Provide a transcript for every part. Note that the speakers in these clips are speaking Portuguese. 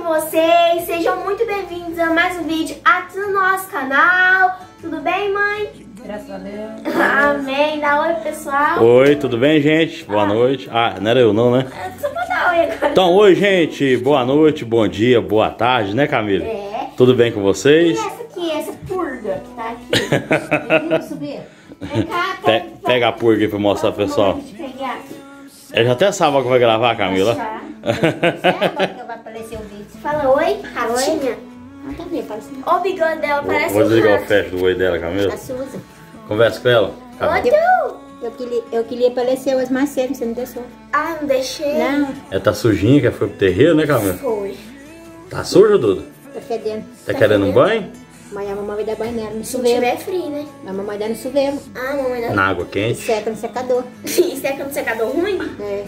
vocês? Sejam muito bem-vindos a mais um vídeo aqui no nosso canal. Tudo bem, mãe? Graças a Deus. Amém. Dá oi, pessoal. Oi, tudo bem, gente? Boa noite. Ah, não era eu não, né? Só pra dar oi agora. Então, oi, gente. Boa noite, bom dia, boa tarde, né, Camila? É. Tudo bem com vocês? E essa aqui, essa purga que tá aqui? Vamos subir. Vem cá, Pega a purga aí pra mostrar pro pessoal. Deixa eu pegar. Eu já até sabe o que vai gravar, Camila. Já. Agora que vai aparecer o vídeo. Fala oi, ratinha. Ah, tá bem, parece. O bigode dela parece Vou um desligar o rato. flash do oi dela, Camila. A Suzy. Conversa com ela. Oi, Camila. tu. Eu queria aparecer hoje mais cedo, você não deixou. Ah, não deixei. Não, Ela tá sujinha, que foi pro terreiro, né, Camila? Foi. Tá suja, Duda? tá fedendo. Tá querendo um banho? Amanhã a mamãe vai dar banho nela no Se chuveiro. tiver frio, né? A mamãe dá no chuveiro. Ah, mamãe não. Na água E quente. seca no secador. Isso é que é um secador ruim? É.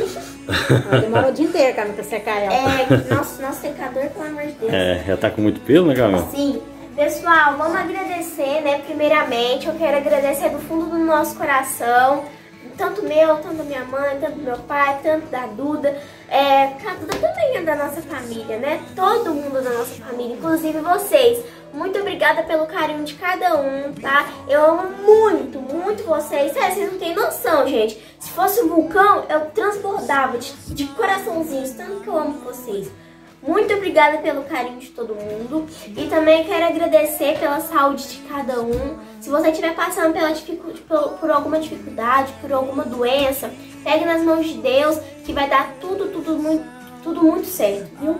Ela demora o dia inteiro, cara, pra secar ela. É, nosso secador, pelo amor de Deus. É, já tá com muito pelo, né, Camila? Sim. Pessoal, vamos agradecer, né? Primeiramente, eu quero agradecer do fundo do nosso coração. Tanto meu, tanto da minha mãe, tanto do meu pai, tanto da Duda. A Duda também é da nossa família, né? Todo mundo da nossa família, inclusive vocês. Muito obrigada pelo carinho de cada um, tá? Eu amo muito, muito vocês. Sério, vocês não têm noção, gente. Se fosse um vulcão, eu transbordava de coraçãozinhos, tanto que eu amo vocês. Muito obrigada pelo carinho de todo mundo. E também quero agradecer pela saúde de cada um. Se você estiver passando por alguma dificuldade, por alguma doença, pegue nas mãos de Deus, que vai dar tudo muito certo, viu?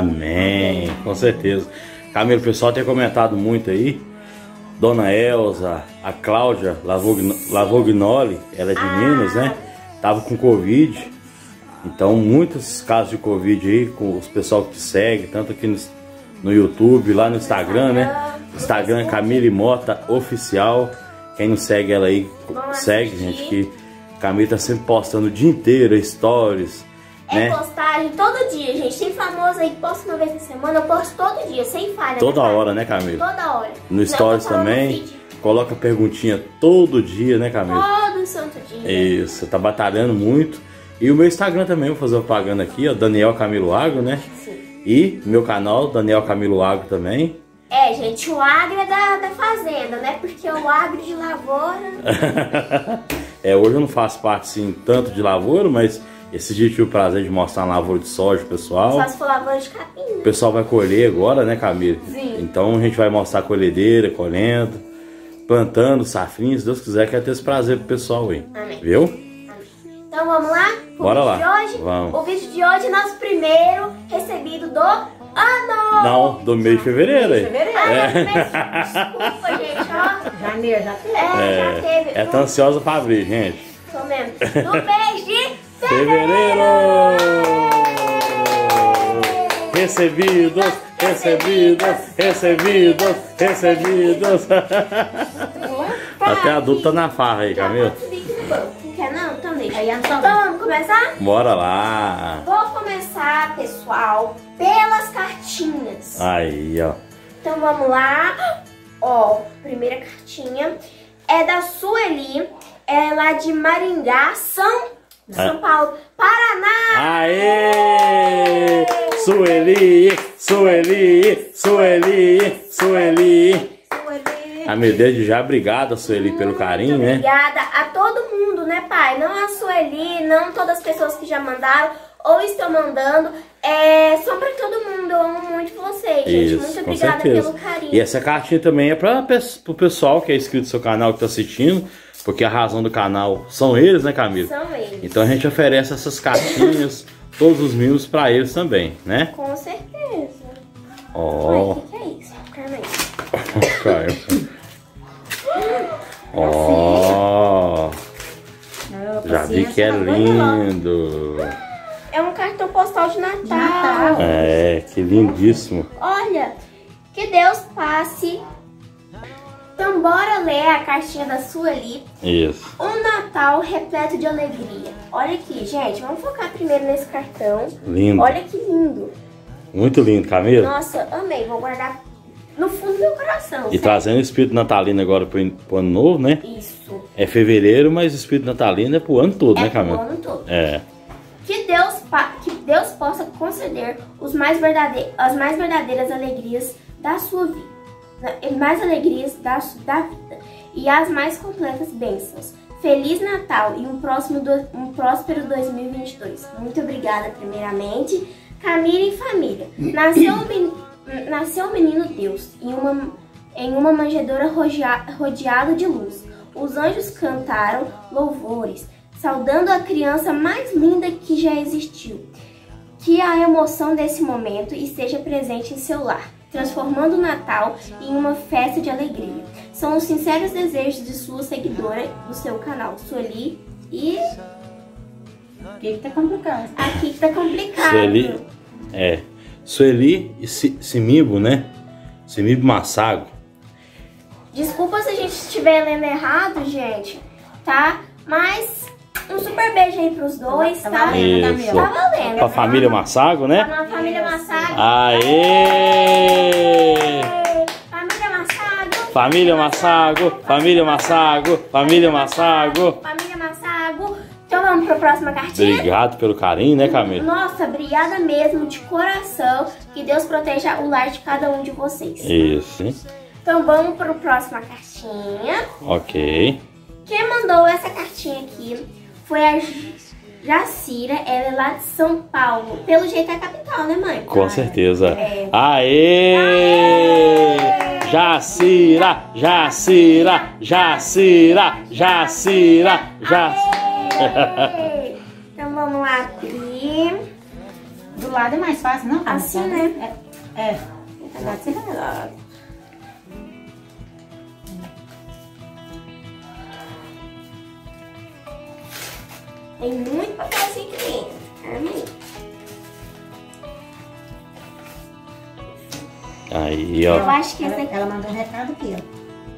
Amém, com certeza. Camila, o pessoal tem comentado muito aí. Dona Elza, a Cláudia Lavognoli, ela é de Minas, né? Tava com Covid. Então, muitos casos de Covid aí, com os pessoal que te segue, tanto aqui no YouTube, lá no Instagram, né? Instagram Camille Mota Oficial. Quem não segue ela aí, segue, gente, que Camille tá sempre postando o dia inteiro, stories, né? Postagem todo dia, gente. Tem famoso aí que posta uma vez na semana, eu posto todo dia, sem falha. Toda né, hora, né, Camille? Toda hora. No stories também. Coloca perguntinha todo dia, né, Camille? Todo santo dia. Isso, tá batalhando muito. E o meu Instagram também, vou fazer uma propaganda aqui, ó, Daniel Camilo Agro, né? Sim. E meu canal, Daniel Camilo Agro também. É, gente, o agro é da fazenda, né? Porque o agro de lavoura... Hoje eu não faço parte, assim, tanto de lavoura, mas esse dia eu tive o prazer de mostrar uma lavoura de soja pro pessoal. Só se for lavoura de capim, O né? pessoal vai colher agora, né, Camila? Sim. Então a gente vai mostrar a colhedeira, colhendo, plantando, safrinha, se Deus quiser, quer ter esse prazer pro pessoal aí. Amém. Viu? Então vamos lá? Bora lá. De hoje? Vamos. O vídeo de hoje é nosso primeiro recebido do ano! Não, do mês de fevereiro aí. Desculpa, gente, ó. Janeiro, já tem. Já teve. Tá ansiosa pra abrir, gente. Tô mesmo. Do mês de Fevereiro! Recebidos, recebidos, recebidos, recebidos. Até a adulto tá na farra aí, Camila. Não quer não? Então deixa. Aí, Então vamos começar? Bora lá. Vou começar, pessoal, pelas cartinhas. Aí, ó. Então vamos lá. Ó, primeira cartinha é da Sueli. Ela é de Maringá, São Paulo, Paraná. Aê! Sueli, Sueli, Sueli, Sueli. A meu desde já, obrigado, Sueli, pelo carinho, né? Obrigada a todo mundo, né, pai? Não a Sueli, não todas as pessoas que já mandaram ou estão mandando. São pra todo mundo. Eu amo muito vocês, gente. Isso, Muito com obrigada certeza. pelo carinho. E essa cartinha também é pro pessoal que é inscrito no seu canal, que tá assistindo, porque a razão do canal são eles, né, Camila? São eles. Então a gente oferece essas cartinhas, todos os mimos pra eles também, né? Com certeza. Ó. O que é isso? Calma aí. Caiu. Ó. Já vi que é lindo. É um cartão postal de Natal. Natal. É, que lindíssimo. Olha, que Deus passe. Então bora ler a cartinha da Sueli. Isso. Um Natal repleto de alegria. Olha aqui, gente. Vamos focar primeiro nesse cartão. Lindo. Olha que lindo. Muito lindo, Camila. Nossa, amei. Vou guardar no fundo do meu coração. E certo? trazendo o espírito natalino agora pro ano novo, né? Isso. É fevereiro, mas o espírito natalino é pro ano todo, né, É pro Camila? ano todo. É. Que Deus possa conceder as mais verdadeiras alegrias da sua vida, mais alegrias da vida e as mais completas bênçãos. Feliz Natal e um próspero 2022. Muito obrigada, primeiramente. Camila e família. Nasceu o menino Deus em uma manjedoura rodeado de luz. Os anjos cantaram louvores, saudando a criança mais linda que já existiu. Que a emoção desse momento esteja presente em seu lar, transformando o Natal em uma festa de alegria. São os sinceros desejos de sua seguidora do seu canal, Sueli e... Aqui que tá complicado. Aqui que tá complicado. Sueli e Simibo, né? Simibo Massago. Desculpa se a gente estiver lendo errado, gente, tá? Mas um super beijo aí pros dois, tá? Valendo, Isso. Tá valendo. Pra família Massago, né? Pra família Massago. Aê! Família Massago. Família Massago, família Massago, família Massago. Família Massago. Então vamos para a próxima cartinha? Obrigado pelo carinho, né, Camila? Nossa, obrigada mesmo, de coração. Que Deus proteja o lar de cada um de vocês. Isso, hein? Então vamos para a próxima cartinha. Ok. Quem mandou essa cartinha aqui foi a Jacira, ela é lá de São Paulo. Pelo jeito é a capital, né, mãe? Com certeza. É. Aê! Jacira, Jacira, Jacira, Jacira, Jacira. Aê! Então vamos abrir. Do lado é mais fácil, não? Assim, né? É. Agora você vai. Tem muito papelzinho aqui dentro. Amém. Aí, ó. Eu acho que essa aqui... Ela mandou um recado aqui, ó.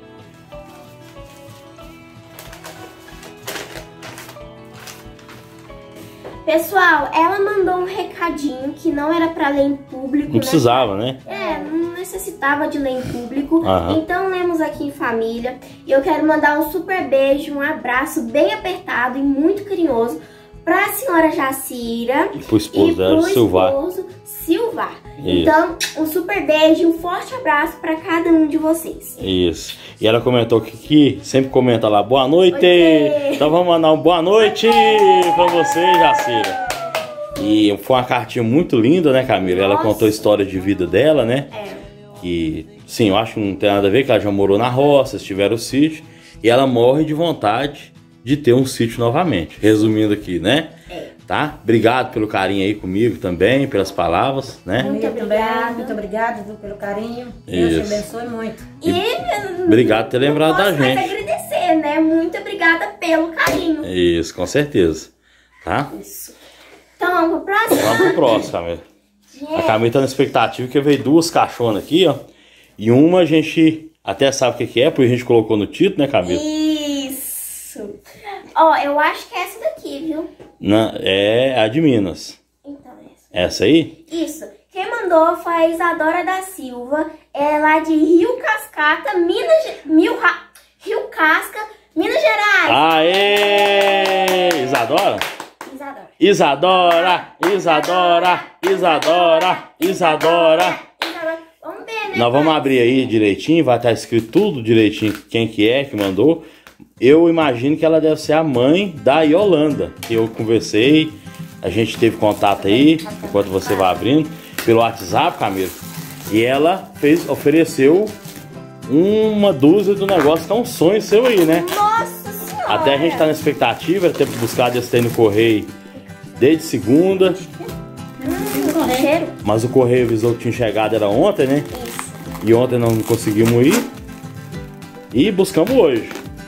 Pessoal, ela mandou um recadinho que não era pra ler em público. Não precisava, né? Não necessitava de ler em público. Aham. Então lemos aqui em família. E eu quero mandar um super beijo, um abraço bem apertado e muito carinhoso pra senhora Jacira E pro esposo dela, Silvar. Silvar. Isso. Então, um super beijo e um forte abraço pra cada um de vocês. Isso. E ela comentou que sempre comenta lá, boa noite. Oi. Então vamos mandar uma boa noite pra você, Jacira. E foi uma cartinha muito linda, né, Camila? Ela Nossa. contou a história de vida dela, né? Que, sim, eu acho que não tem nada a ver, que ela já morou na roça, tiveram o sítio. E ela morre de vontade de ter um sítio novamente. Resumindo aqui, né? Tá? Obrigado pelo carinho aí comigo também, pelas palavras, né? Muito Comigo obrigada. também, muito obrigado viu, pelo carinho. Deus te Isso. abençoe muito. Obrigado por ter lembrado da Não posso mais gente. agradecer, né? Muito obrigada pelo carinho. Isso, com certeza. Tá? Isso. Então vamos pro próximo? Vamos pro próximo, Camila. A Gente, Camila tá na expectativa que veio duas caixonas aqui, ó. E uma a gente até sabe o que é, porque a gente colocou no título, né, Camila? isso. Ó, eu acho que é essa daqui, viu? É a de Minas. Então, essa. Essa aí? Isso. Quem mandou foi a Isadora da Silva. É lá de Rio Cascata, Rio Casca, Minas Gerais. Aê! Isadora? Isadora. Isadora, Isadora, Isadora, Isadora. Vamos ver, né? Nós vamos abrir aí direitinho, vai estar escrito tudo direitinho quem que é que mandou. Eu imagino que ela deve ser a mãe da Yolanda, que eu conversei, a gente teve contato aí, enquanto você vai abrindo, pelo WhatsApp, Camila. E ela ofereceu uma dúzia do negócio, que é um sonho seu aí, né? Nossa Senhora. Até a gente tá na expectativa, até buscar desse aí no correio desde segunda, Cheiro. mas o correio avisou que tinha chegado era ontem, né? Isso. E ontem nós não conseguimos ir e buscamos hoje.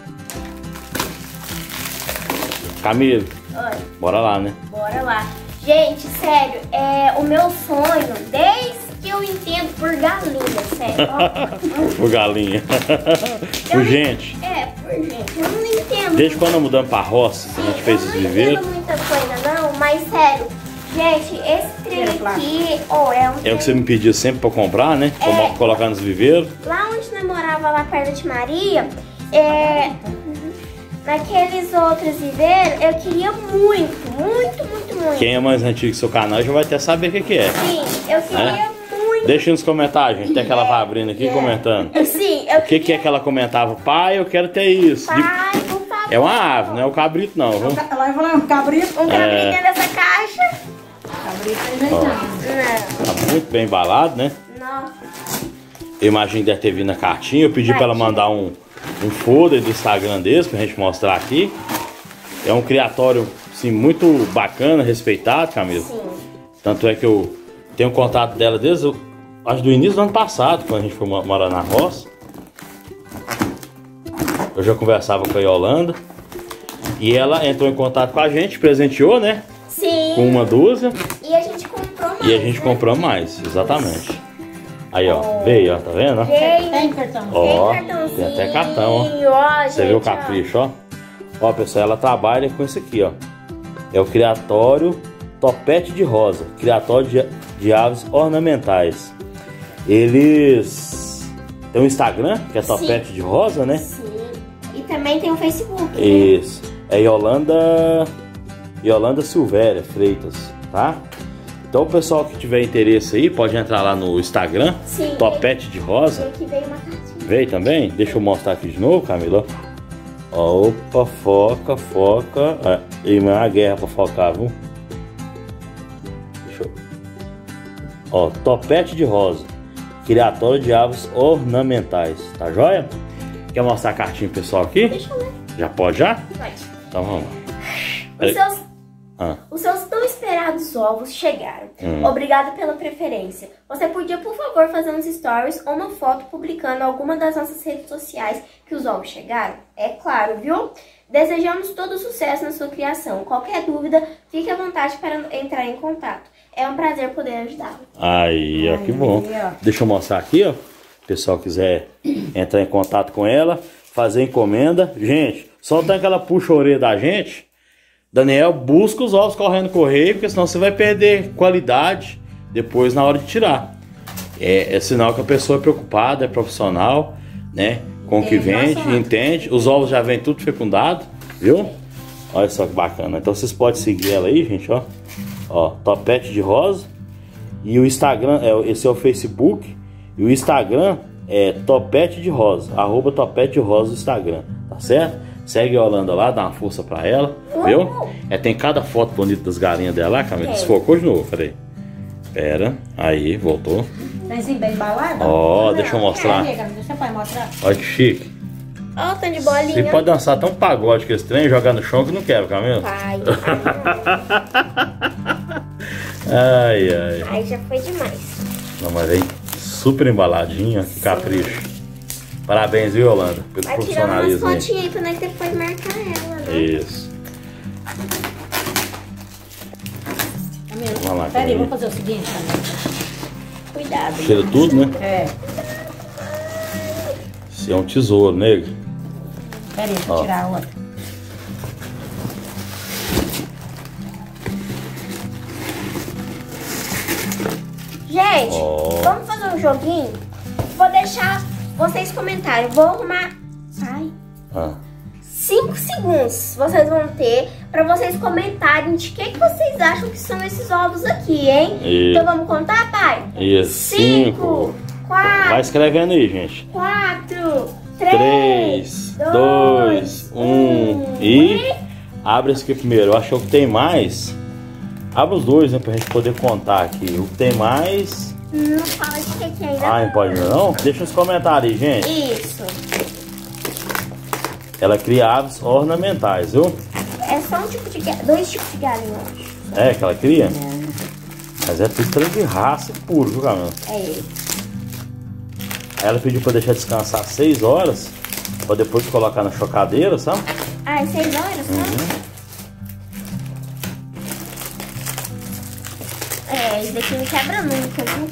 Camila, Oi. bora lá, né? Bora lá. Gente, sério, é o meu sonho, desde que eu entendo por galinha, sério. Ó. Por galinha. Por gente. Por gente. Eu não entendo. Desde quando nós mudamos pra roça, que a gente fez os Eu não viveiros. entendo muita coisa, não, mas sério. Gente, esse trem aqui, é um É o que você me pedia sempre pra comprar, né? Pra colocar nos viveiros. Lá onde nós morava, lá perto de Maria, naqueles outros viveiros, eu queria muito. Quem é mais antigo do seu canal já vai até saber o que é. Sim, eu queria muito. Deixa nos comentários, gente. Tem aquela Fabrina aqui comentando. Sim, eu O que é que ela comentava? Pai, eu quero ter isso. Pai, por favor. É uma ave, não é o cabrito não, viu? Ela vai falar um cabrito. Um cabrito dentro dessa caixa. Cabrito aí não. Tá muito bem embalado, né? Nossa. Eu imagino que deve ter vindo a cartinha. Eu pedi pra ela mandar um folder do Instagram deles pra gente mostrar aqui. É um criatório, assim, muito bacana, respeitado, Camila. Sim. Tanto é que eu tenho contato dela desde, acho do início do ano passado, quando a gente foi morar na roça. Eu já conversava com a Yolanda. E ela entrou em contato com a gente, presenteou, né? Sim. Com uma dúzia. E a gente comprou mais. E a gente comprou mais, exatamente. Aí, ó, veio, ó, tá vendo? Tem cartão. Ó, Tem cartãozinho. tem até cartão, ó. Ó, Você viu o gente, ó. capricho, ó? Ó, pessoal, ela trabalha com isso aqui, ó. É o criatório Topete de Rosa. Criatório de aves ornamentais. Eles têm um Instagram, que é Topete de Rosa, né? Sim. E também tem o Facebook. Né? Isso. É Yolanda Silvéria Freitas, tá? Então o pessoal que tiver interesse aí, pode entrar lá no Instagram. Sim. Topete de Rosa. Aqui veio uma cartinha. Veio também? Deixa eu mostrar aqui de novo, Camila. Ó, opa, foca. É, e não é uma guerra pra focar, viu? Deixa eu... Ó, Topete de Rosa. Criatório de aves ornamentais. Tá joia? Quer mostrar a cartinha pro pessoal aqui? Deixa eu ver. Já pode já? Pode. Então vamos lá. Os seus tão esperados ovos chegaram. Obrigado pela preferência. Você podia, por favor, fazer uns stories ou uma foto publicando alguma das nossas redes sociais que os ovos chegaram? É claro, viu? Desejamos todo sucesso na sua criação. Qualquer dúvida, fique à vontade para entrar em contato. É um prazer poder ajudá-lo. Aí, ó, que bom. ó. Deixa eu mostrar aqui, ó. Se o pessoal quiser entrar em contato com ela, fazer encomenda. Gente, solta aquela puxa-orelha da gente. Daniel, busca os ovos correndo correio, porque senão você vai perder qualidade depois na hora de tirar. É sinal que a pessoa é preocupada, é profissional, né? Com o que vende, entende. Os ovos já vêm tudo fecundado, viu? Olha só que bacana. Então vocês podem seguir ela aí, gente, ó. Ó, Topete de Rosa. E o Instagram, esse é o Facebook. E o Instagram é Topete de Rosa. @ Topete de Rosa no Instagram, tá certo? Segue a Yolanda lá, dá uma força pra ela, viu? Tem cada foto bonita das galinhas dela lá, Camila. Desfocou de novo, peraí. Pera, aí, voltou. Tem assim bem embalado? Ó, deixa eu mostrar. Você pode mostrar? Olha que chique. Ó, tanto de bolinha. Você pode dançar tão pagode com esse trem, jogar no chão que não quebra, Camila. Pai. Ai. Aí já foi demais. Não, mas vem super embaladinha, que capricho. Parabéns, viu, Yolanda, pelo Vai tirar umas profissionalismo aí. fotinhas aí pra nós depois marcar ela, né? Isso. Vamos lá, Pera aí, Camila. vamos fazer o seguinte, Cuidado. Cheira tudo, né? É. Isso é um tesouro, nego. Pera aí, vou tirar a outra. Gente, vamos fazer um joguinho? Vou deixar vocês comentarem. Vou arrumar 5 segundos vocês vão ter pra vocês comentarem de que vocês acham que são esses ovos aqui, hein? Isso. Então vamos contar, pai? Isso. 5, 4, Vai escrevendo aí, gente. 4, 3, 2, 1 e... Abre esse aqui primeiro. Eu acho que o que tem mais... Abre os dois, né, pra gente poder contar aqui. O que tem mais... Não fala de que ainda. Ah, não pode não? Deixa nos comentários aí, gente. Isso. Ela cria aves ornamentais, viu? É só um tipo de galinha, 2 tipos de galinha, eu acho. É, que ela cria? Mas é tudo trem de raça puro, viu, Camila? É ele. Aí ela pediu pra deixar descansar 6 horas, pra depois colocar na chocadeira, sabe? Ah, é 6 horas, só? É, esse daqui não quebra nunca, viu?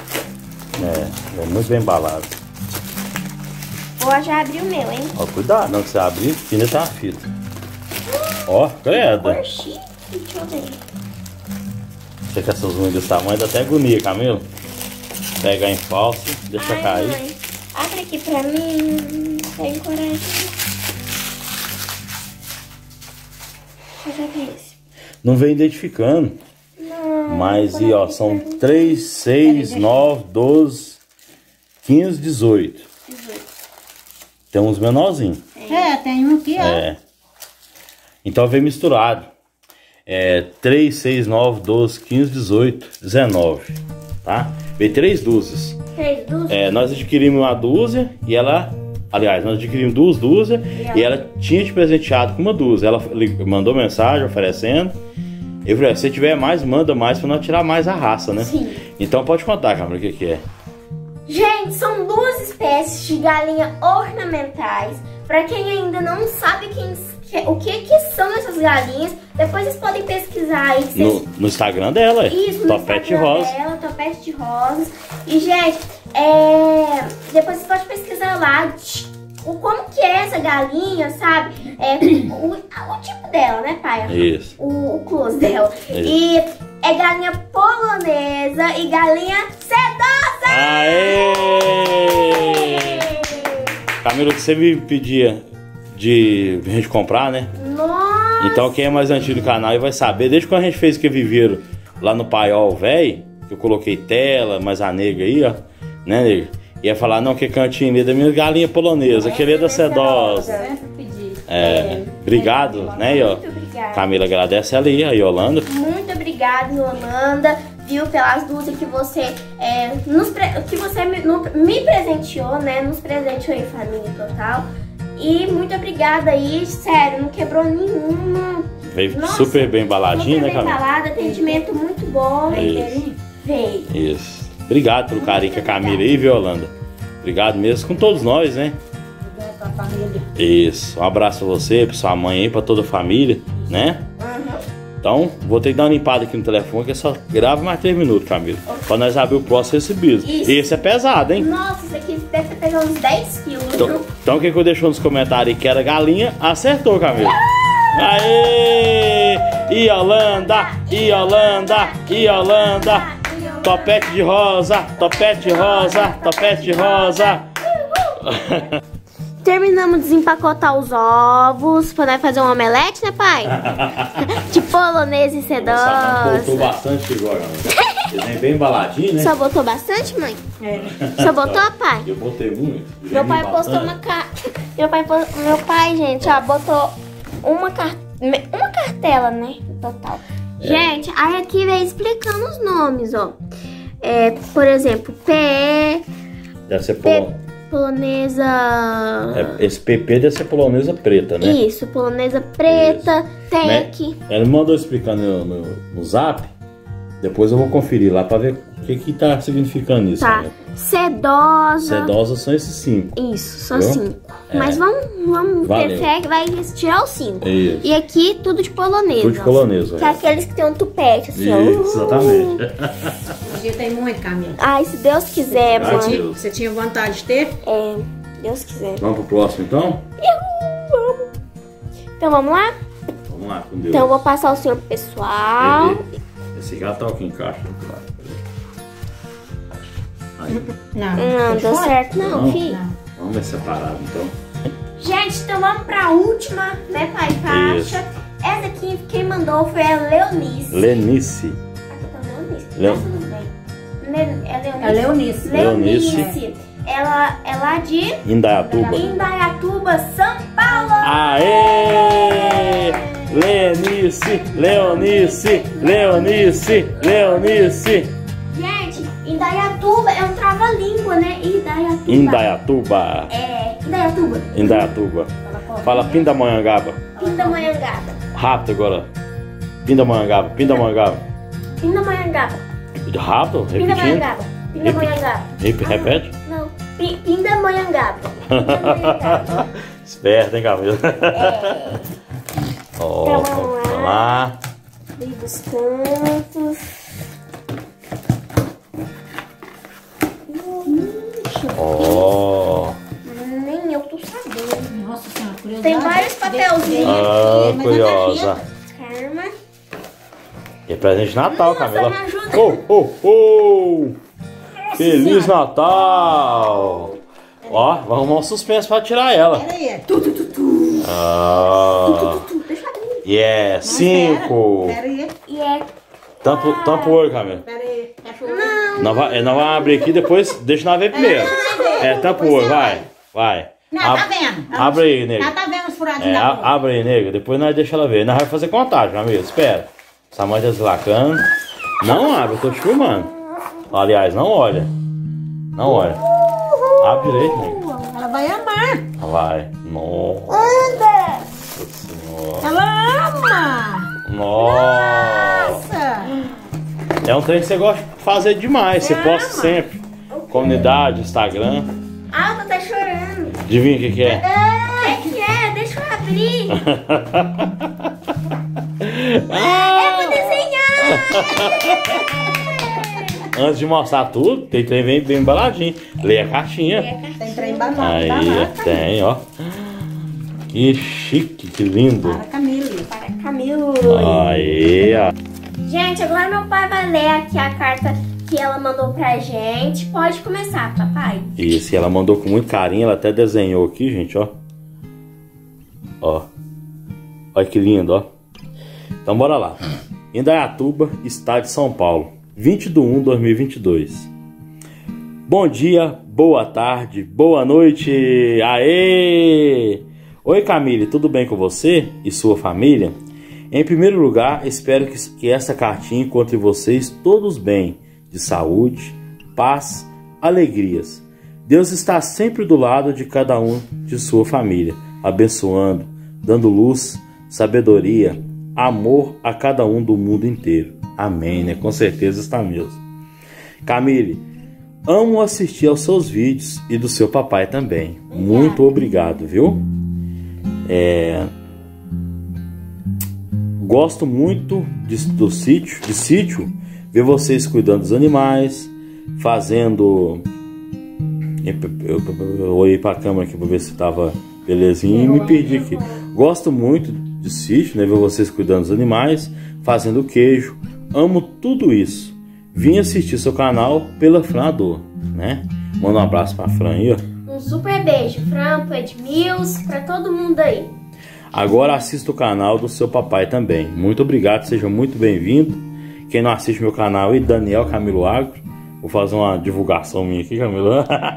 É muito bem embalado. Vou já abrir o meu, hein? Ó, cuidado, não que você abrir, que ainda tem uma fita. Ó, credo. Cor chique, deixa eu ver. Você com essas unhas desse tamanho, dá até agonia, Camilo. Pegar em falso, deixa Ai, cair. mãe. Abre aqui pra mim. Tem coragem. 1, Eu já vi esse. Não vem identificando. Não. Mas, e ó, são 3, 6, 9, 12, 15, 18. 18. Tem uns menorzinhos. Tem um aqui, ó. É. Então vem misturado. 3, 6, 9, 12, 15, 18, 19. Tá? Vem 3 dúzias. 3 dúzias? Nós adquirimos uma dúzia e ela... Aliás, nós adquirimos 2 dúzias e ela tinha te presenteado com uma dúzia. Ela mandou mensagem oferecendo. Eu falei, se tiver mais, manda mais pra nós tirar mais a raça, né? Sim. Então pode contar, Camila, o que é. Gente, são 2 espécies de galinha ornamentais. Pra quem ainda não sabe o que são essas galinhas, depois vocês podem pesquisar aí. No Instagram dela, Isso, no Topete Instagram Rosa. dela, Topete de Rosas. E, gente, depois vocês podem pesquisar lá como que é essa galinha, sabe? O tipo dela, né, pai? Isso. O close dela. Isso. E é galinha polonesa e galinha sedosa! Aê! Camila, que você me pedia de a gente comprar, né? Nossa! Então quem é mais antigo do canal vai saber, desde quando a gente fez que viveram lá no Paiol, velho, que eu coloquei tela, mas a nega aí, ó, né, nega? Ia falar, não, que cantinho ali da minha galinha polonesa, querida da sedosa. Obrigado, né, ó. Muito obrigada. Camila agradece ela aí, a Yolanda. Muito obrigada, Yolanda, viu, pelas dúzias que você, me presenteou, né? Nos presenteou em família total. E muito obrigada aí, sério, não quebrou nenhuma. Veio super bem embaladinho, né, Super bem Camila? embalada, atendimento muito bom. Isso. Veio. Isso. Obrigado pelo carinho que a Camila aí, viu, Yolanda? Obrigado mesmo com todos nós, né? Obrigado pra família. Isso. Um abraço pra você, pra sua mãe aí, pra toda a família, né? Uhum. Então, vou ter que dar uma limpada aqui no telefone, que é só grava mais 3 minutos, Camila. Pra nós abrir o próximo recebido. Isso. E esse é pesado, hein? Nossa, isso aqui deve ter pegado uns 10 quilos. Então quem que eu deixou nos comentários aí que era galinha, acertou, Camila. Aê! Yolanda! Yolanda! Yolanda! Topete de rosa! Topete rosa! Topete rosa! Terminamos de desempacotar os ovos pra nós fazer um omelete, né, pai? De polonesa e sedosa. Botou bastante agora, ele vem bem embaladinho, né? Só botou bastante, mãe? Só botou, pai? Eu botei muito. Meu pai postou uma Meu pai, gente, ó, botou uma cartela, né? Total. Gente, aí aqui vem explicando os nomes, ó. Por exemplo, PE. Deve ser polonesa. Esse PP deve ser polonesa preta, né? Isso, polonesa preta, tec. Né? Ela me mandou explicando no zap. Depois eu vou conferir lá pra ver o que tá significando isso. Tá. Né? Sedosa. Sedosa são esses 5. Isso, são 5. Mas vamos ter fé que vai tirar os 5. E aqui tudo de polonesa. Tudo de polonesa. Que é aqueles que tem um tupete, assim, ó. Exatamente. Hoje tem muito, Camila. Ai, se Deus quiser, mãe. Você tinha vontade de ter? Deus quiser. Vamos pro próximo, então? Vamos. Então vamos lá? Vamos lá, com Deus. Então eu vou passar o senhor pro pessoal. Esse gato tá aqui em caixa. Aí. Não deu certo não, filho. Vamos ver separado, então. Gente, então vamos pra última, né, pai? Caixa. Isso. Essa aqui, quem mandou foi a Leonice. Lenice. Aqui tá Leonice. Leo- Tá tudo bem. É Leonice. Leonice. Ela é lá de Indaiatuba. Indaiatuba, São Paulo. Aê! Lenice, Leonice, Leonice, Leonice. Gente, Indaiatuba é um trava-língua, né? Indaiatuba. Indaiatuba. Indaiatuba. Indaiatuba. Fala Pindamonhangaba. Pindamonhangaba. Rápido agora. Pindamonhangaba, Pindamonhangaba. Pindamonhangaba. Rápido, repetindo. Pindamonhangaba. Pindamonhangaba. Repete. Não. Pindamonhangaba. Pindamonhangaba. Esperto, hein, Camila? Ó, Vamos lá. Bem dos cantos. Ó. Nem eu tô sabendo. Nossa senhora, curiosidade. Tem vários papelzinhos. Ah, curiosa. Calma. E é presente de Natal, Nossa, Camila. me ajuda. Oh! Feliz Natal! Ó, vamos arrumar um suspense pra tirar ela. Pera aí. Ah. Deixa eu abrir. E é 5. Pera aí. E é... Tampa o olho, Camila. Pera aí. Fecha o olho. Nós vamos abrir aqui, depois deixa nós ver primeiro. Tampa o olho, vai. Vai. Não, tá vendo. Abre aí, nega. Ela tá vendo os furadinhos da boca. Abre aí, nega. Depois nós deixa ela ver. Nós vamos fazer contagem, Camila. Espera. Essa mãe tá deslacando. Não abre, eu tô te filmando. Aliás, não olha. Não olha. Abre direito, nega. Ela vai amar. Vai. Nossa senhora. Ela ama. Nossa. É um trem que você gosta de fazer demais. Você posta sempre. Comunidade, Instagram. Ah, ela tá chorando. Adivinha o que é? O que é? Deixa eu abrir. Eu vou desenhar. Antes de mostrar tudo, tem trem bem embaladinho. Leia a caixinha. Tem trem banana. Aí, tem, ó. Que chique, que lindo. Para Camila. Para Camilo. Aí, ó. Gente, agora meu pai vai ler aqui a carta que ela mandou pra gente. Pode começar, papai. Isso, e ela mandou com muito carinho. Ela até desenhou aqui, gente, ó. Ó. Olha que lindo, ó. Então, bora lá. Indaiatuba, estado de São Paulo. 20/1/2022. Bom dia, boa tarde, boa noite. Aê! Oi, Camille, tudo bem com você e sua família? Em primeiro lugar, espero que essa cartinha encontre vocês todos bem, de saúde, paz, alegrias. Deus está sempre do lado de cada um de sua família, abençoando, dando luz, sabedoria, amor a cada um do mundo inteiro. Amém, né? Com certeza está mesmo. Camille, amo assistir aos seus vídeos e do seu papai também. Muito obrigado, viu? Gosto muito do sítio, ver vocês cuidando dos animais, fazendo... Eu olhei para a câmera aqui para ver se estava belezinha e me perdi aqui. Gosto muito de sítio, né? Ver vocês cuidando dos animais, fazendo queijo. Amo tudo isso. Vim assistir seu canal pela Fran Ador, né? Manda um abraço pra Fran aí, ó. Um super beijo, Fran, pro Edmils, pra todo mundo aí. Agora assista o canal do seu papai também. Muito obrigado, seja muito bem-vindo. Quem não assiste meu canal aí, Daniel Camilo Agro. Vou fazer uma divulgação minha aqui, Camilo.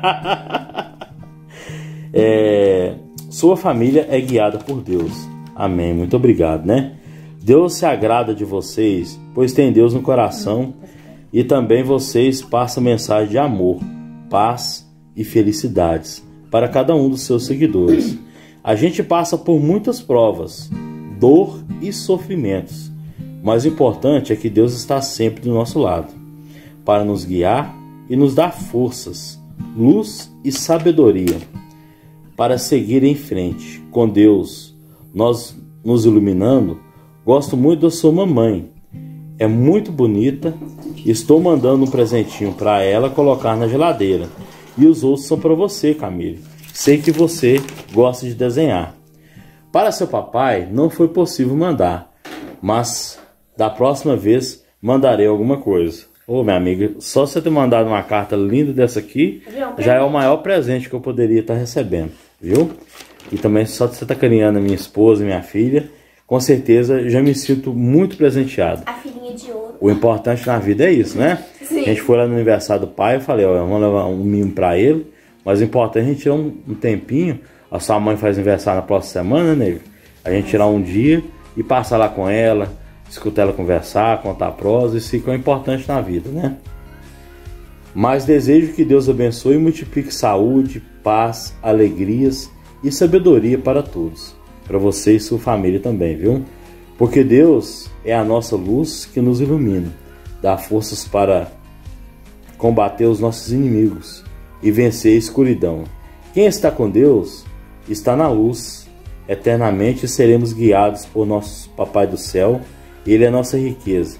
Sua família é guiada por Deus. Amém, muito obrigado, né? Deus se agrada de vocês, pois tem Deus no coração, e também vocês passam mensagem de amor, paz e felicidades para cada um dos seus seguidores. A gente passa por muitas provas, dor e sofrimentos, mas o importante é que Deus está sempre do nosso lado, para nos guiar e nos dar forças, luz e sabedoria, para seguir em frente. Com Deus, nós nos iluminando. Gosto muito da sua mamãe, é muito bonita. Estou mandando um presentinho para ela colocar na geladeira. E os outros são para você, Camille. Sei que você gosta de desenhar. Para seu papai não foi possível mandar, mas da próxima vez mandarei alguma coisa. Ô, minha amiga, só você ter mandado uma carta linda dessa aqui já é o maior presente que eu poderia estar recebendo, viu? E também só de você estar carinhando a minha esposa e minha filha, com certeza já me sinto muito presenteado. A filhinha de ouro. O importante na vida é isso, né? Sim. A gente foi lá no aniversário do pai, eu falei, ó, vamos levar um mimo pra ele, mas o importante é a gente tirar um tempinho. A sua mãe faz aniversário na próxima semana, né, nego? A gente tirar um dia e passar lá com ela, escutar ela conversar, contar prosa, isso que é importante na vida, né? Mas desejo que Deus abençoe e multiplique saúde, paz, alegrias e sabedoria para todos. Para você e sua família também, viu? Porque Deus é a nossa luz que nos ilumina, dá forças para combater os nossos inimigos e vencer a escuridão. Quem está com Deus está na luz. Eternamente seremos guiados por nosso Papai do Céu. Ele é a nossa riqueza.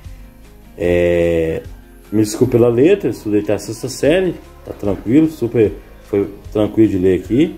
Me desculpe pela letra, estudei até a 6ª série, tá tranquilo, foi tranquilo de ler aqui.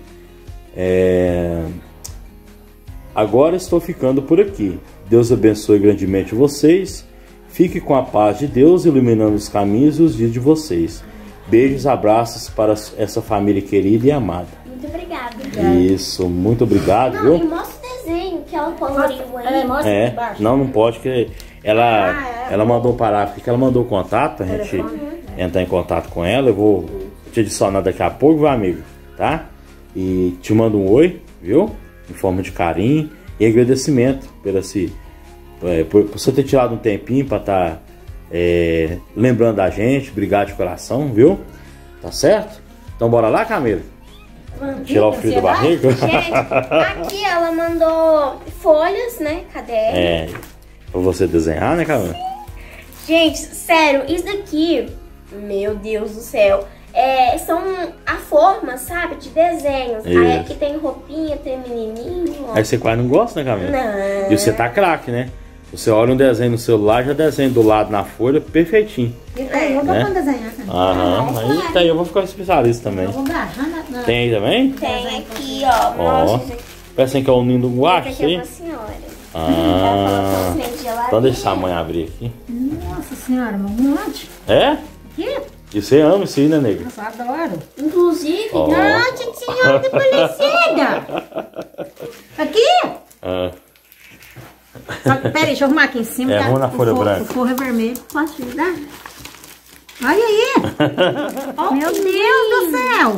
Agora estou ficando por aqui. Deus abençoe grandemente vocês. Fique com a paz de Deus, iluminando os caminhos e os dias de vocês. Beijos, abraços para essa família querida e amada. Muito obrigada. Isso, muito obrigado, viu? E mostra o desenho que ela coloriu aí. Mostra É, aqui embaixo. não pode, que ela mandou parar, porque ela mandou o contato pra gente entrar em contato com ela. Eu vou te adicionar daqui a pouco, meu amigo, tá? E te mando um oi, viu? Em forma de carinho e agradecimento por você ter tirado um tempinho pra estar lembrando da gente. Obrigado de coração, viu? Tá certo? Então bora lá, Camila? Tirar o fio do barriga? Gente, aqui ela mandou folhas, né? Caderno. Pra você desenhar, né, Camila? Gente, sério, isso daqui, meu Deus do céu, são a forma, sabe, de desenhos. Isso. Aí aqui tem roupinha, tem menininho, ó. Aí você quase não gosta, né, Camila? Não. E você tá craque, né? Você olha um desenho no celular, já desenha do lado na folha, perfeitinho. Eu vou Né? desenhar também. Aham, aí tá aí, eu vou ficar especialista também. Eu vou agarrar na... Tem aí também? Tem aqui, ó. Ó, Nossa, gente. parece que é o ninho do guache, Esse aqui é isso aí? pra senhora. Ah, Ela então deixa a mãe abrir aqui. Nossa senhora, um monte. É? Aqui? E você ama isso aí, né, nega? Nossa, adoro. Inclusive, Ó. Nossa senhora, que parecida. Aqui? Ah, Só que, peraí, deixa eu arrumar aqui em cima. arruma na folha branca. O forro é vermelho. posso te ajudar? Olha aí. Meu Deus do céu.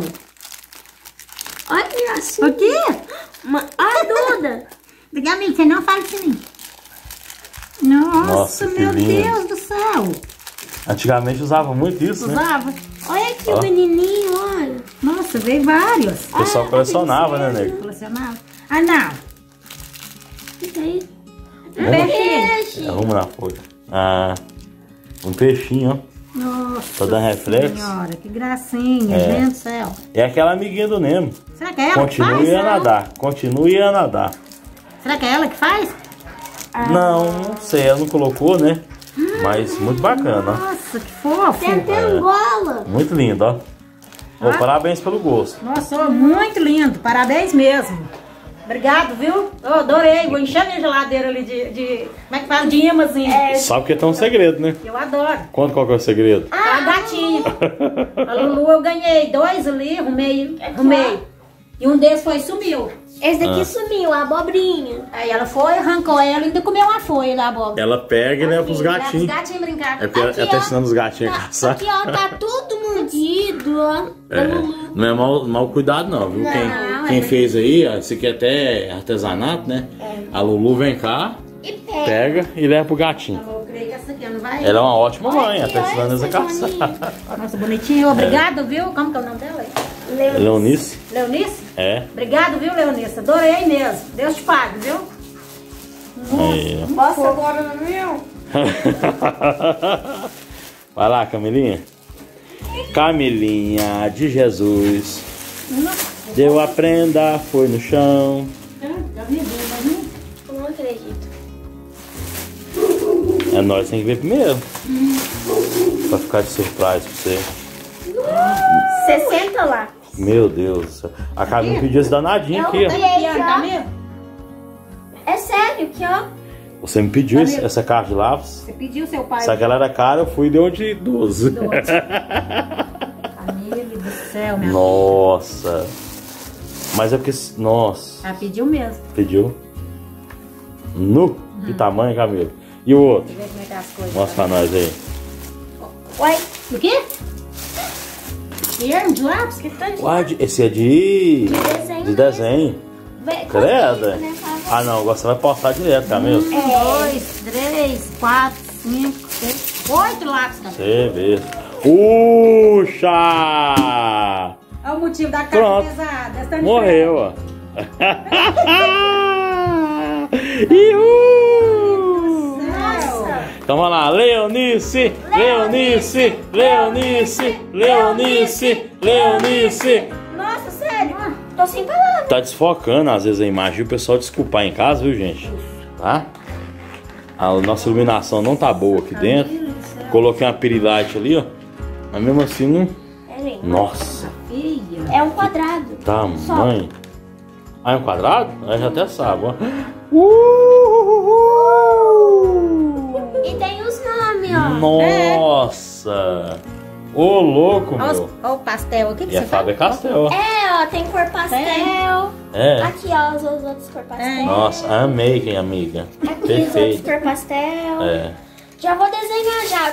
Olha assim. Aqui? Olha, Duda. Amigo, você não fala assim. Nossa, Nossa, que meu lindo. Deus do céu. antigamente usava muito isso, né? Usava. Olha aqui Ó. o menininho, olha. Nossa, veio vários. O pessoal colecionava, né, nega? Colecionava. Ah, não. Isso aí. Um peixinho. Arruma na folha. Ah, um peixinho, ó. Nossa Tô dando reflexo. senhora, que gracinha, É. gente do céu. É aquela amiguinha do Nemo. Será que é ela que Continue faz? a nadar. Continue a nadar. Será que é ela que faz? Não, não sei, ela não colocou, né? Mas muito bacana, ó. Nossa, que fofo. Tem até Angola. Muito lindo, ó. Ô, parabéns pelo gosto. Nossa, ó, muito lindo. Parabéns mesmo. Obrigado, viu? Eu adorei. Vou encher minha geladeira ali de como é que fala? De imãzinho. Sabe que tem um segredo, né? Eu adoro. Conta qual que é o segredo. A gatinha. A Lulu, eu ganhei 2 ali, arrumei. E um desses foi e sumiu. Esse daqui sumiu, a abobrinha. Aí ela foi, arrancou ela e ainda comeu uma folha da abóbora. Ela pega e leva pros Leva gatinhos. os gatinhos brincar. É porque ela Aqui, tá ó. ensinando os gatinhos a caçar. Aqui, ó, tá tudo mordido, ó. Não é mal cuidado não, viu? Quem fez aí, ó, isso aqui é até artesanato, né? A Lulu vem cá, E pega. pega e leva pro gatinho. Eu creio que essa aqui não vai. Ela é uma ótima mãe, ela aqui, tá olha ensinando eles a essa caçar. Nossa, bonitinho. Obrigado, viu? Como que é o nome dela? Leonice? Leonice? É. Obrigado, viu, Leonice? Adorei mesmo. Deus te pague, viu? Aí, ó. Posso agora no meu? Vai lá, Camilinha. Camilinha de Jesus. Deu a prenda, foi no chão. Eu não acredito. É nós tem que ver primeiro. Pra ficar de surpresa pra você. 60 lá. Meu Deus do céu. A Camila pediu esse danadinho aqui, ó. E aí, ó. Camila? É sério, aqui, ó. Você me pediu essa caixa de lápis. Você pediu seu pai. Se aquela era cara, eu fui e deu de 12. Camila do céu, minha Nossa. Mas é porque... Nossa. Ela pediu mesmo. Pediu. Nu. Que tamanho, Camila. E o outro? Deixa eu ver como é que é as coisas. Mostra pra nós aí. Uai, O quê? Termo de lápis? Que tanto? Uai, esse é de desenho. de desenho. Credo. Né, Ah, não. Agora você vai postar direto, Camila. 1, 2, 3, 4, 5, 6, 8 lápis, Camila. Você vê. Puxa! Olha o motivo da caixa Pronto. pesada. Essa tá de Morreu, ó. Ihu! Nossa. Então vamos lá, Leonice, Leonice, Leonice, Leonice, Leonice. Nossa, sério. Tô sem palavras. Tá desfocando às vezes a imagem, o pessoal desculpar em casa, viu, gente? Tá? A nossa iluminação não tá boa aqui dentro. Coloquei uma perilight ali, ó. Mas mesmo assim não. Peraí. Nossa, Filha. É um quadrado. tamanho. Ah, é um quadrado? Aí já até sabe, ó. E tem os nomes, ó. Nossa! Ô, louco, meu. Olha o pastel. O que E a você Fábia Castel, ó. É, ó, tem cor pastel. É. Aqui, ó, os outros cor pastel. Nossa, amei, amiga. Aqui, os Perfeito. outros cor pastel. É. Já vou desenhar já.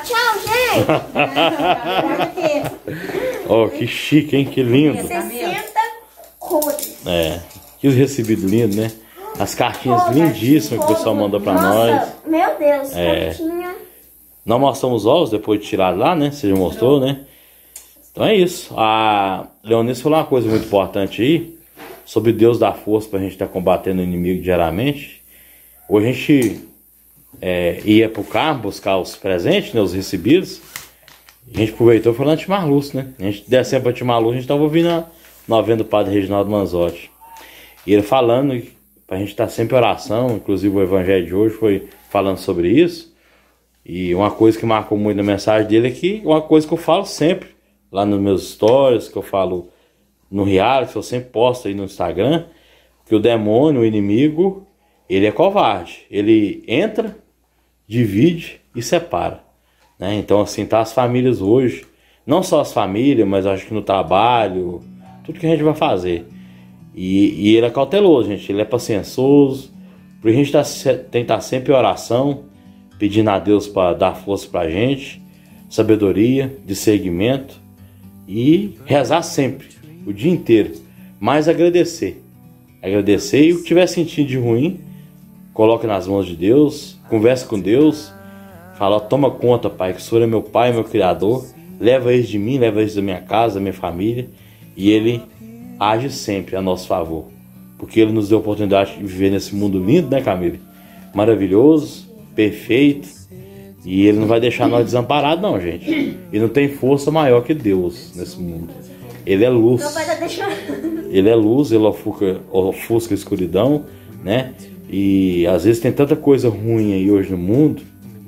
Tchau, gente. Oh, que chique, hein? Que lindo. 60 cores. É. Que recebido lindo, né? As cartinhas lindíssimas que o pessoal mandou pra nós. Meu Deus, É. cartinha. Nós mostramos os ovos depois de tirar lá, né? Você já mostrou, né? Então é isso. A Leonice falou uma coisa muito importante aí, sobre Deus dar força pra gente estar combatendo o inimigo diariamente. Hoje a gente ia pro carro buscar os presentes, né? Os recebidos. A gente aproveitou e foi lá em Timarluz, né? A gente descendo pra Timarluz, a gente tava ouvindo a novena do Padre Reginaldo Manzotti. E ele falando pra gente estar sempre em oração, inclusive o evangelho de hoje foi falando sobre isso. E uma coisa que marcou muito na mensagem dele é que uma coisa que eu falo sempre, lá nos meus stories, que eu falo no reality, que eu sempre posto aí no Instagram, que o demônio, o inimigo, ele é covarde. Ele entra, divide e separa, né? Então assim, tá as famílias hoje, não só as famílias, mas acho que no trabalho, tudo que a gente vai fazer. E ele é cauteloso, gente, ele é paciencioso, por a gente tem que estar sempre em oração, pedindo a Deus para dar força pra gente, sabedoria, discernimento e rezar sempre, o dia inteiro, mas agradecer e o que tiver sentido de ruim, coloque nas mãos de Deus, converse com Deus, fala, toma conta, Pai, que o Senhor é meu Pai, meu Criador, leva eles de mim, leva eles da minha casa, da minha família, e Ele age sempre a nosso favor, porque Ele nos deu a oportunidade de viver nesse mundo lindo, né, Camila? Maravilhoso, perfeito, e Ele não vai deixar nós desamparados, não, gente. E não tem força maior que Deus nesse mundo. Ele é luz. Não vai deixar. Ele é luz, ele ofusca a escuridão, né? E às vezes tem tanta coisa ruim aí hoje no mundo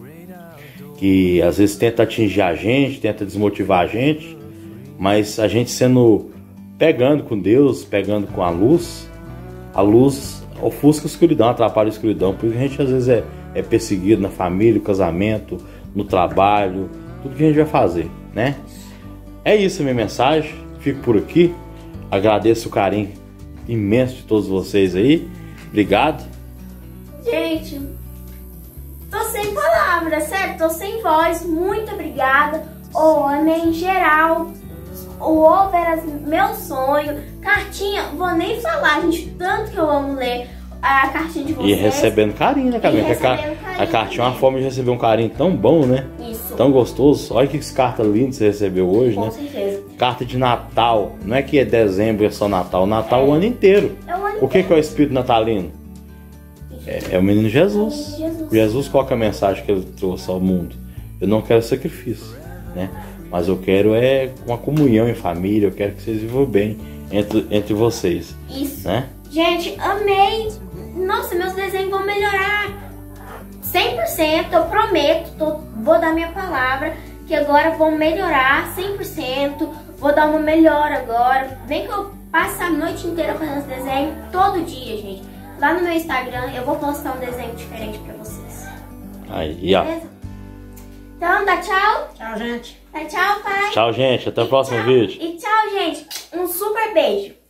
que às vezes tenta atingir a gente, tenta desmotivar a gente, mas a gente pegando com Deus, pegando com a luz ofusca a escuridão, atrapalha a escuridão, porque a gente às vezes é perseguido na família, no casamento, no trabalho, tudo que a gente vai fazer, né? É isso a minha mensagem, fico por aqui, agradeço o carinho imenso de todos vocês aí, obrigado. Gente, tô sem palavras, sério, tô sem voz, muito obrigada. Amei em geral, o ovo era meu sonho, cartinha, vou nem falar, gente, tanto que eu amo ler a cartinha de vocês. E recebendo carinho, né, Camila? A cartinha é uma forma de receber um carinho tão bom, né? Isso. Tão gostoso. Olha que carta linda você recebeu hoje, né? Com certeza. Carta de Natal. Não é que é dezembro, é só Natal. Natal o ano inteiro. É o ano O que é o espírito natalino? É o menino Jesus. Jesus. Jesus, qual que é a mensagem que ele trouxe ao mundo? Eu não quero sacrifício, né? Mas eu quero uma comunhão em família. Eu quero que vocês vivam bem entre vocês. Isso. Né? Gente, amei. Nossa, meus desenhos vão melhorar 100%, eu prometo, vou dar minha palavra, que agora vão melhorar 100%, vou dar uma melhora agora. Vem que eu passo a noite inteira fazendo os desenhos, todo dia, gente. Lá no meu Instagram eu vou postar um desenho diferente pra vocês. Aí, ó. Beleza? Então, dá tchau. Tchau, gente. Dá tchau, pai. Tchau, gente. Até o próximo vídeo. E tchau, gente. Um super beijo.